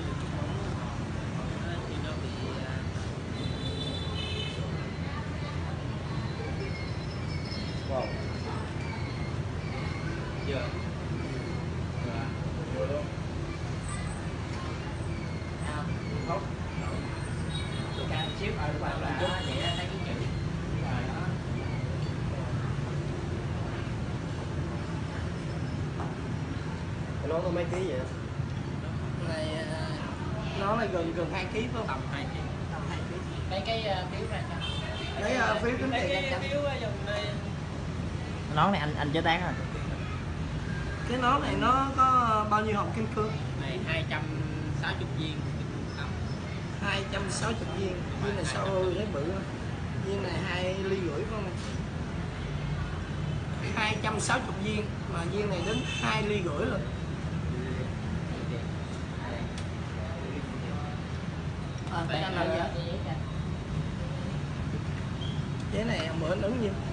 thì nó bị wow. chưa Không. càng xíu ở qua là vậy thấy cái chữ rồi đó. Cái nón có mấy ký vậy? Này Nó là gần 2 kg phải không? tầm 2 kg. Tầm 2 kg. Lấy cái phiếu ra cho. Lấy phiếu tính tiền cái ra cho. phiếu dùng đây. Nón này anh chế tác rồi. Cái nón này nó có bao nhiêu hộp kim cương? Này 260 viên. 260 viên. Viên này sao thấy bự không? Viên này 2,5 ly phải không? 260 viên mà viên này đến 2,5 ly rồi. Phải anh làm gì? Giấy này ông bữa ứng nhiêu?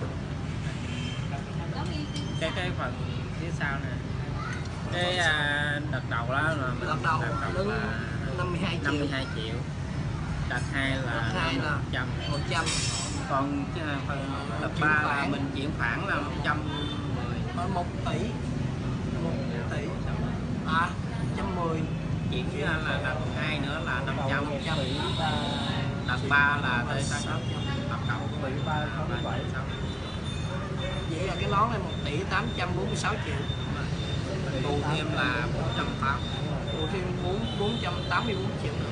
Cái phần phía sau nè. Cái đợt đầu đó là mình Đợt đầu đứng là 52 triệu. 52 triệu. Đợt 2 là 100. Còn phần đợt 3 là mình chuyển khoản là 110. 1 tỷ. 1 tỷ. À, 110. Chuyển là đợt 2 nữa là 500. Đợt 3 là tới 6. Đợt đầu của mình là 360. Vậy là cái nón này 1 tỷ 846 triệu. Mình bù thêm là 480. Bù thêm 484 triệu nữa.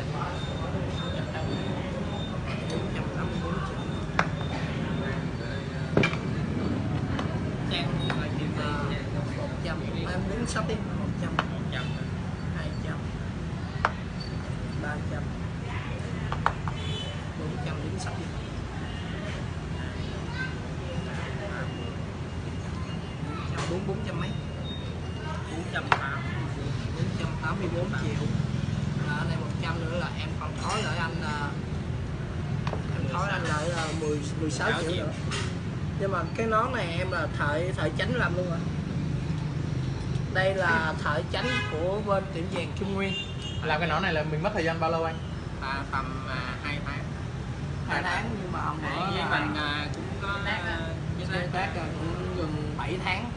484 triệu. Trang là kim 100. Em đứng sắp đi. 100. 200. 300. 400 đứng sắp đi. 400 mấy? 484 triệu. Ở đây 100 nữa là em còn thối lại anh em thối anh lại là 16 triệu nữa. Nhưng mà cái nón này em là thợ chánh làm luôn rồi. Đây là thợ chánh của bên tiệm vàng Trung Nguyên. Làm cái nón này là mình mất thời gian bao lâu anh? Tầm 2 tháng. 2 tháng nhưng mà ông bữa Với mình cũng có với tác cũng gần 7 tháng.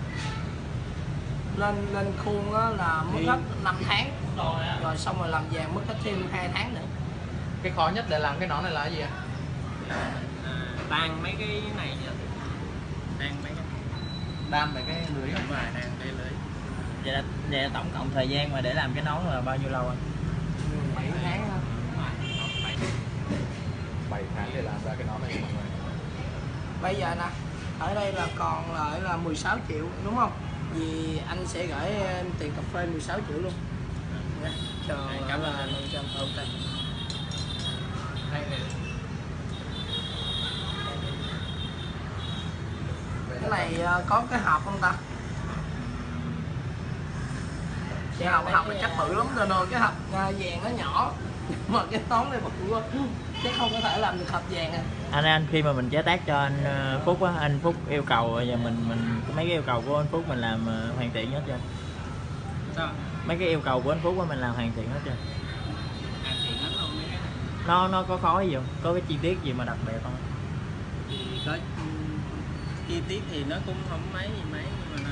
Lên khuôn đó là mất hết 5 tháng. Rồi xong rồi làm vàng mất hết thêm 2 tháng nữa. Cái khó nhất để làm cái nón này là cái gì ạ? Đan mấy cái này nữa. Đan mấy cái Đan mấy cái lưới không? và đan cái lưới. Vậy là tổng cộng thời gian mà để làm cái nón là bao nhiêu lâu anh? 7 tháng hả? 7 tháng để làm ra cái nón này mọi người. Bây giờ nè, ở đây là còn lại là 16 triệu đúng không? Vì anh sẽ gửi em tiền cà phê 16 triệu luôn. Nha, chờ cảm ơn là anh. 500. Ok. Cái này có cái hộp không ta? Cái hộp này chắc bự lắm rồi, cái hộp vàng nó nhỏ mà cái nón này bự quá, chắc không có thể làm được hộp vàng à. Anh khi mà mình chế tác cho anh Phúc á, anh Phúc yêu cầu và mình mấy cái yêu cầu của anh Phúc mình làm hoàn thiện hết chưa? Sao? Mấy cái yêu cầu của anh Phúc á mình làm hoàn thiện hết chưa? Hoàn thiện hết luôn mấy cái này. Nó có khó gì không? Có cái chi tiết gì mà đặc biệt không? Thì có chi tiết thì nó cũng không mấy nhưng mà nó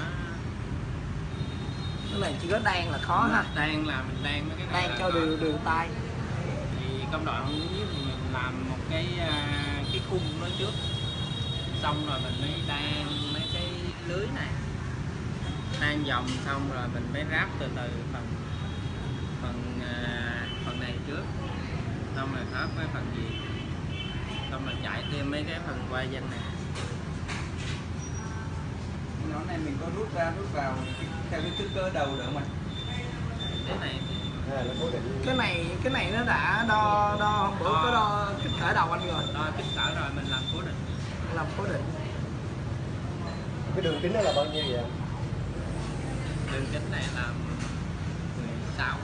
Cái này chỉ có đan là khó ha. đang là mình đang mấy cái này Đan cho đều tay. thì công đoạn dưới thì mình làm một cái khung đó trước, xong rồi mình mới đan mấy cái lưới này, đan vòng xong rồi mình mới ráp từ từ phần này trước, xong rồi ráp cái phần gì, xong rồi chạy thêm mấy cái phần quay danh này. Nón này mình có rút ra rút vào theo cái kích cỡ đầu được không anh? Cái này Cái này nó đã đo hôm bữa có đo kích cỡ đầu anh rồi. đo kích cỡ rồi mình làm cố định. Làm cố định. Cái đường kính đó là bao nhiêu vậy? Đường kính này là 16.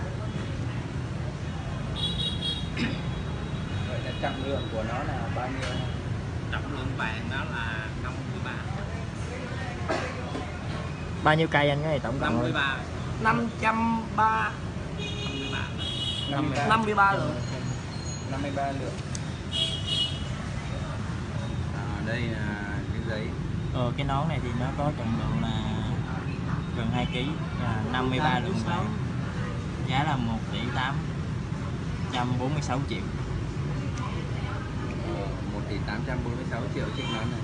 Vậy là trọng lượng của nó là bao nhiêu? Trọng lượng vàng đó là 53. Bao nhiêu cây anh cái này tổng cộng? 53. 530. 53. 53 lượng. 53 lượng. Đây là cái giấy. Cái nón này thì nó có trọng lượng là gần 2 kg, 53 lượng vàng. Giá là 1 tỷ 846 triệu. 1 tỷ 846 triệu chiếc nón này.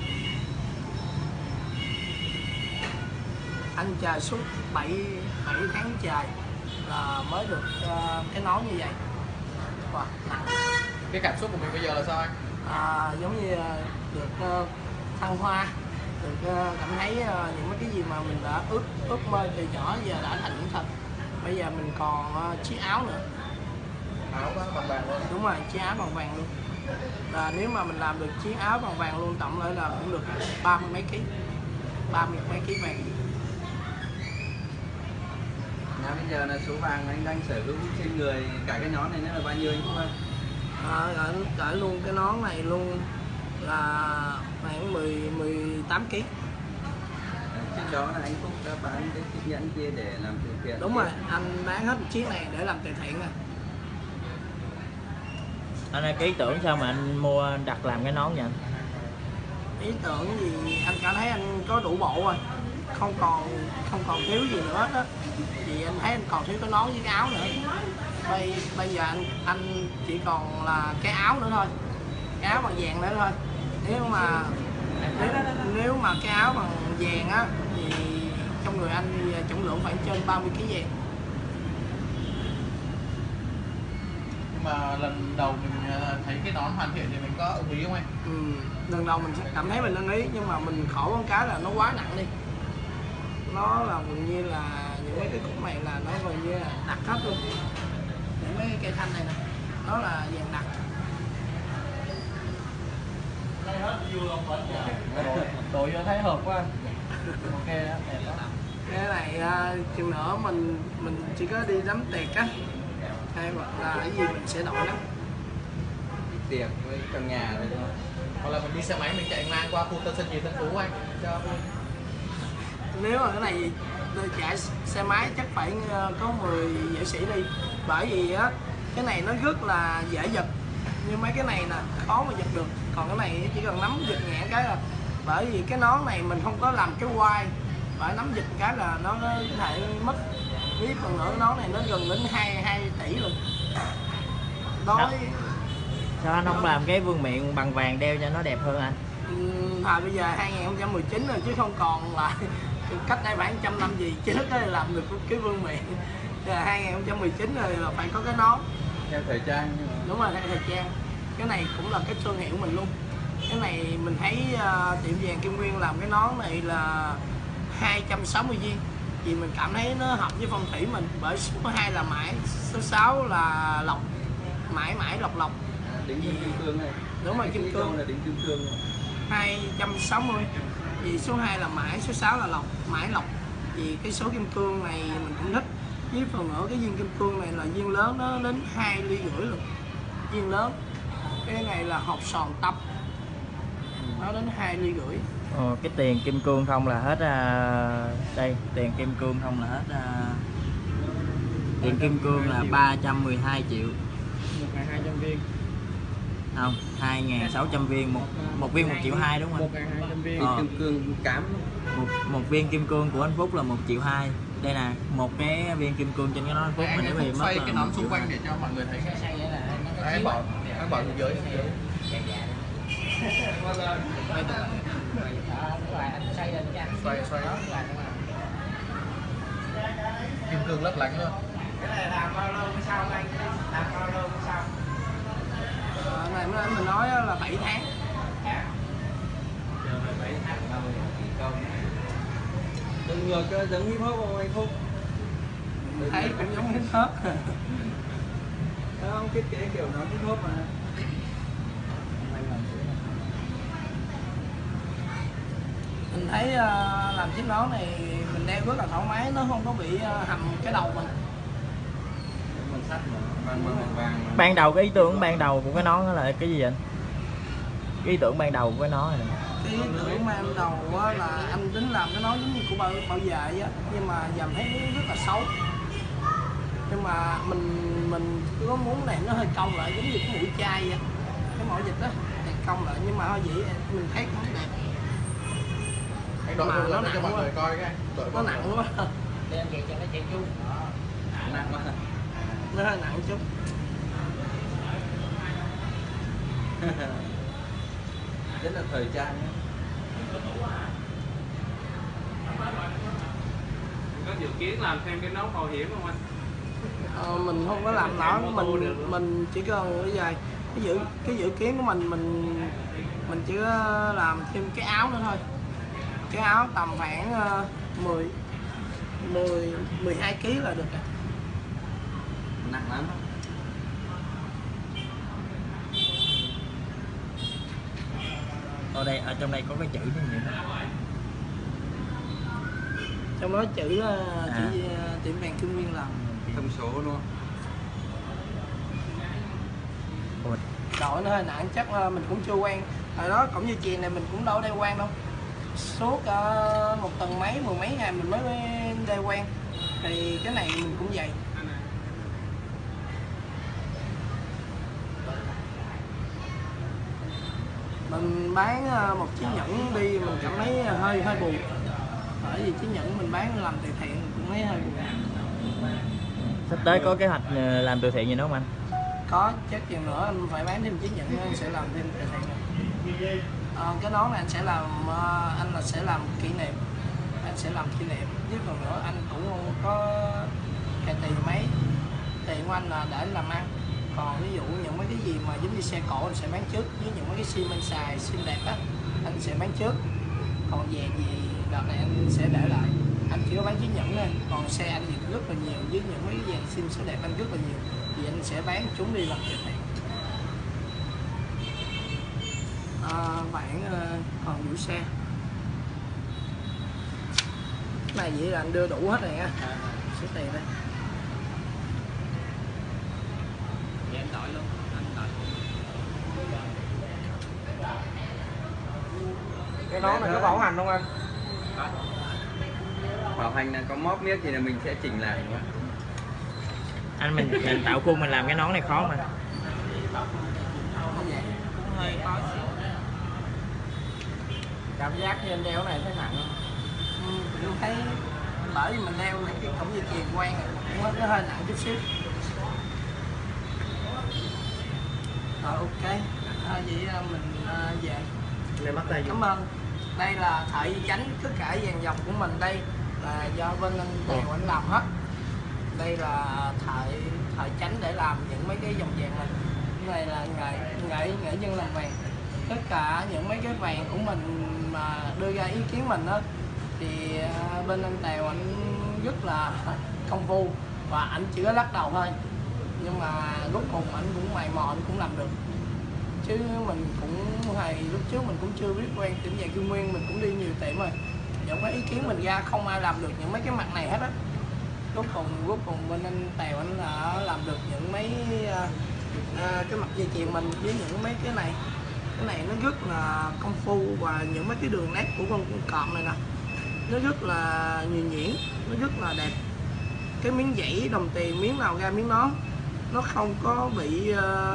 Anh chài suốt 7 tháng chài là mới được cái nón như vậy. Wow, nặng. Cái cảm xúc của mình bây giờ là sao anh? Giống như được thăng hoa, được cảm thấy những cái gì mà mình đã ước mơ từ nhỏ giờ đã thành hiện thực. Bây giờ mình còn chiếc áo nữa. Áo bằng vàng luôn. Đúng rồi, chiếc áo bằng vàng luôn. Và nếu mà mình làm được chiếc áo bằng vàng luôn, tổng lại là cũng được 30 mấy ký, 30 mấy ký vàng. Bây giờ là số vàng anh đang sở hữu trên người cả cái nón này nó là bao nhiêu anh Phúc ơi? Gửi luôn cái nón này luôn là khoảng 18 kg. Trước đó là anh Phúc đã bán cái chiếc nhẫn kia để làm từ thiện. Đúng rồi, anh bán hết một chiếc này để làm từ thiện rồi. Anh ơi, cái ý tưởng sao mà anh mua đặt làm cái nón vậy anh? Ý tưởng gì anh cảm thấy anh có đủ bộ rồi, không còn thiếu gì nữa đó. Vì anh thấy anh còn thiếu cái nón với cái áo nữa. Bây giờ anh chỉ còn là cái áo nữa thôi, cái áo bằng vàng nữa thôi. Nếu mà cái áo bằng vàng á thì trong người anh trọng lượng khoảng trên 30 kg vàng. Nhưng mà lần đầu mình thấy cái nón hoàn thiện thì mình có ưng ý không anh? Lần đầu mình cảm thấy mình ưng ý, nhưng mà mình khổ một cái là nó quá nặng đi. Nó là gần như là những cái khúc này là nó gần như là đặc hết luôn. Những mấy cây thanh này nè, nó là vàng đặc. Đội vô thấy hợp quá. Ok đó, đẹp đó. Cái này chừng nữa mình chỉ có đi đám tiệc á, hay hoặc là cái gì mình sẽ đổi lắm. Tiệc với trong nhà rồi thôi. Hoặc là mình đi xe máy mình chạy ngang qua khu Tân Sơn Nhì Tân Phú anh cho vui. Nếu mà cái này chạy xe máy chắc phải có 10 vệ sĩ đi, bởi vì á cái này nó rất là dễ giật, nhưng mấy cái này là khó mà giật được. Còn cái này chỉ cần nắm giật nhẹ cái là, bởi vì cái nón này mình không có làm cái quai, phải nắm giật cái là nó có thể mất. Với phần nữa cái nón này nó gần đến 2 tỷ luôn. Sao anh không làm cái vương miện bằng vàng đeo cho nó đẹp hơn anh? Thời bây giờ 2019 rồi chứ không còn là cách đây khoảng 100 năm gì chứ nó làm được cái vương miện. Là 2019 rồi là phải có cái nón theo thời trang. Đúng rồi, theo thời trang. Cái này cũng là cái thương hiệu mình luôn. Cái này mình thấy tiệm vàng Kim Nguyên làm cái nón này là 260 viên, vì mình cảm thấy nó hợp với phong thủy mình. Bởi số 2 là mãi, số 6 là lộc, mãi mãi lộc lộc. Đính kim cương này. Đúng rồi, kim cương là đính kim cương này. 260. Vì số 2 là mãi, số 6 là lộc, mãi lộc. Vì cái số kim cương này mình cũng thích. Với phần nữa cái viên kim cương này là viên lớn, nó đến 2,5 ly luôn. Viên lớn. Cái này là hộp sòn tăm, nó đến 2,5 ly. Cái tiền kim cương không là hết đây, tiền kim cương không là hết tiền kim cương là 312 triệu. 1.200 viên. Không, 2.600 viên, một viên 1,2 triệu đúng không? 1.200 viên. Kim cương cám. Một viên kim cương của anh Phúc là 1,2 triệu. Đây nè, một cái viên kim cương trên cái nón anh Phúc mình để mất xoay cái nón xung quanh để cho mọi người thấy. Anh bỏ xuống dưới. Xoay. Kim cương lấp lánh luôn. Cái này làm bao lâu mới xong anh? Làm bao lâu mới xong? Này mới mình nói là 7 tháng. Chờ 7 tháng là mình kỳ công. Đừng ngược giống hip hop không anh Phúc? Thấy cũng giống hip hop. Nó không thiết kế kiểu nó hip hop mà. Mình thấy làm chiếc nón này mình đeo rất là thoải mái, nó không có bị hầm cái đầu mình. Bằng sắt mà, bằng vàng. Ban đầu cái ý tưởng ban đầu của cái nón đó là cái gì vậy anh? Cái ý tưởng ban đầu của cái nón này. Cái ý tưởng ban đầu là anh tính làm cái nón giống như của bảo vệ á, nhưng mà dầm thấy rất là xấu. Nhưng mà mình mình có muốn này nó hơi cong lại giống như cái mũi chai vậy, cái mỏ vịt đó thì cong lại, nhưng mà thôi vậy mình thấy cũng đẹp. Anh đội mà nó nặng cho mọi quá. người coi cái Nó nặng quá. Để em kẹt cho nó chạy chung. Nặng quá. Nó hơi nặng chút. Rất là thời trang nhé. Có dự kiến làm thêm cái nón bảo hiểm không anh? Mình không có làm nó, mình chỉ cần cái gì cái dự kiến của mình chỉ làm thêm cái áo nữa thôi. Cái áo tầm khoảng 12 kg là được rồi. Nặng lắm. Ở trong đây có cái chữ gì vậy? Trong đó chữ chỉ tiệm vàng Kim Nguyên làm. Thông số luôn. Đội nó hơi nặng, chắc mình cũng chưa quen. Hồi đó cũng như chuyền này mình cũng đâu đeo quen đâu. Suốt một tuần mấy, mười mấy ngày mình mới đeo quen. Thì cái này mình cũng vậy. Mình bán một chiếc nhẫn đi mình cảm thấy hơi buồn. Bởi vì chiếc nhẫn mình bán làm từ thiện mình cũng thấy hơi buồn. Sắp tới có kế hoạch làm từ thiện gì nữa không anh? Có, chắc chừng nữa anh phải bán thêm chiếc nhẫn nữa, anh sẽ làm thêm từ thiện. Cái nón này anh sẽ làm sẽ làm kỷ niệm. Anh sẽ làm kỷ niệm. Chứ còn nữa anh cũng không có tiền mấy. Tiền của anh là để anh làm ăn. Còn ví dụ những mấy cái gì mà giống như xe cổ anh sẽ bán trước, với những mấy cái xi men xài xinh đẹp á anh sẽ bán trước. Còn vàng gì đợt này anh sẽ để lại. Anh chỉ có bán chiếc nhẫn thôi, còn xe anh thì rất là nhiều, với những mấy cái vàng xinh số đẹp anh rất là nhiều, thì anh sẽ bán chúng đi làm từ thiện. Bạn còn giữ xe. Cái này vậy là anh đưa đủ hết rồi nha. Số tiền đây. Dạ em đổi luôn. Anh đổi. Cái nón này có bảo hành không anh? Bảo hành là có móp miết thì là mình sẽ chỉnh lại nữa. Anh mình tạo khuôn mình làm cái nón này khó mà. Hơi khó xíu. Cảm giác như anh đeo cái này thấy nặng không? Tôi thấy bởi vì mình đeo cái cổng dây chuyền quen rồi, nó hơi nặng chút xíu. Rồi ok, vậy mình về. Cảm ơn. Đây là thợ chánh, tất cả dàn dòng của mình đây là do bên anh Tèo anh làm hết. Đây là thợ chánh để làm những mấy cái dòng vàng này. Cái này là nghệ nhân làm vàng. Tất cả những mấy cái vàng của mình mà đưa ra ý kiến mình đó thì bên anh Tèo anh rất là công phu và anh chỉ có lắc đầu thôi, nhưng mà lúc cùng anh cũng mày mò anh cũng làm được. Chứ mình cũng lúc trước mình cũng chưa biết quen tiệm vàng Kim Nguyên, mình cũng đi nhiều tiệm rồi, những cái ý kiến mình ra không ai làm được những mấy cái mặt này hết á. Cuối cùng bên anh Tèo anh đã làm được những mấy cái mặt dây chuyền mình với những mấy cái này nó rất là công phu, và những mấy cái đường nét của con cọp này nè nó rất là nhuyễn, nó rất là đẹp. Cái miếng dãy đồng tiền miếng nào ra miếng đó, nó không có bị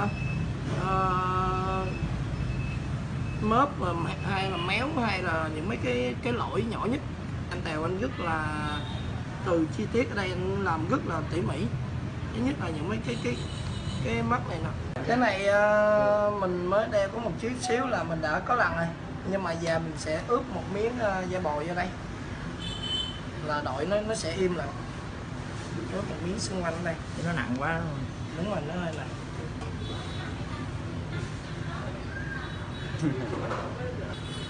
mớp hay là méo hay là những mấy cái lỗi nhỏ nhất. Anh Tèo anh rất là từ chi tiết ở đây anh làm rất là tỉ mỉ. Thứ nhất là những mấy cái mắt này nè. Cái này mình mới đeo có một chút xíu là mình đã có lần rồi, nhưng mà giờ mình sẽ ướp một miếng da bò vô đây là đội nó sẽ im lại. Ướp một miếng xung quanh đây. Nó nặng quá. Đúng rồi, nó hơi nặng.